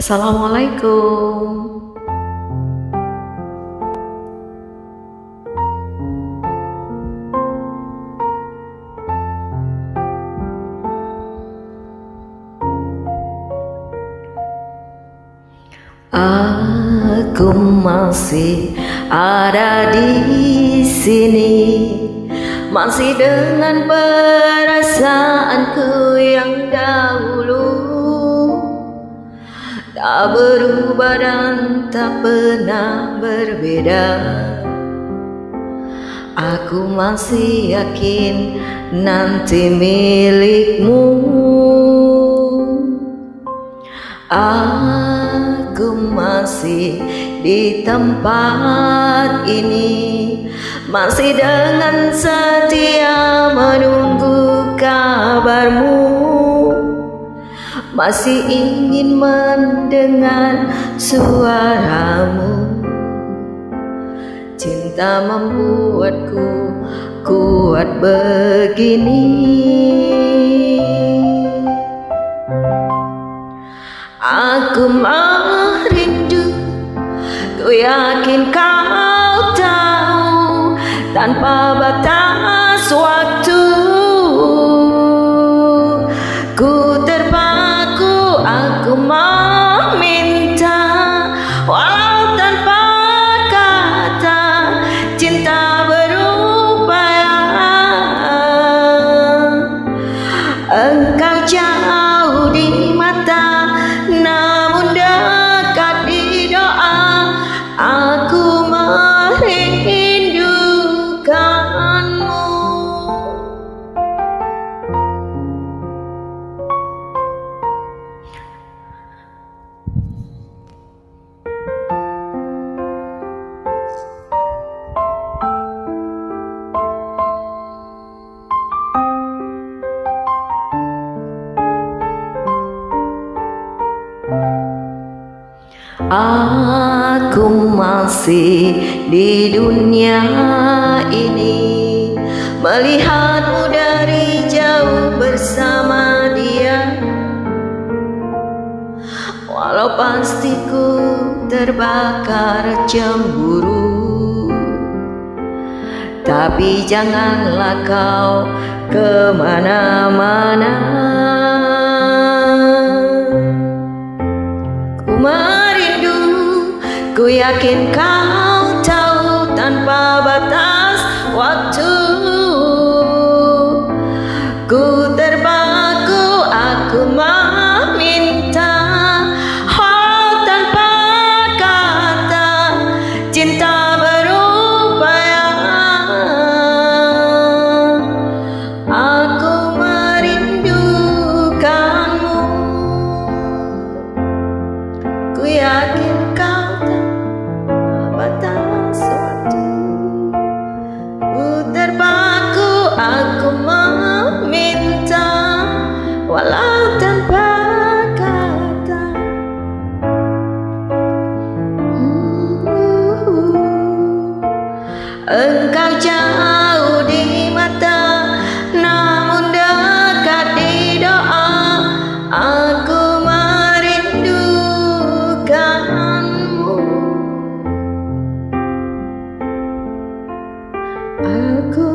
Assalamualaikum. Aku masih ada di sini, masih dengan perasaanku yang dahulu, tak berubah dan tak pernah berbeda. Aku masih yakin nanti milikmu. Aku masih di tempat ini, masih dengan setia menunggu kabarmu, masih ingin mendengar suaramu. Cinta membuatku kuat begini. Aku merindu, ku yakin kau tahu, tanpa batas waktu. Ku terpaku, aku meminta, walau tanpa kata, cinta berupaya. Engkau jauh di mata, namun dekat di doa. Aku merindukanmu. Aku masih di dunia ini, melihatmu dari jauh bersama dia. Walau pasti ku terbakar cemburu, tapi janganlah kau kemana-mana. Ku yakin kau tahu, tanpa batas waktu. Ku terpaku, aku meminta, oh tanpa kata, cinta berupaya. Aku merindukanmu. Ku yakin kau batas waktu. Ku terpaku, aku meminta, walau tanpa kata. Engkau jauh di mata, namun dekat di doa. Aku merindukanmu. Aku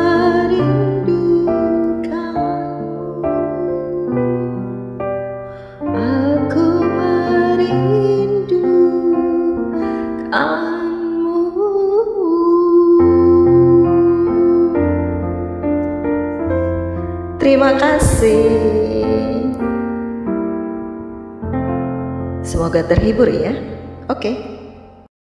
merindukanmu. Aku merindukanmu. Terima kasih. Semoga terhibur ya. Oke.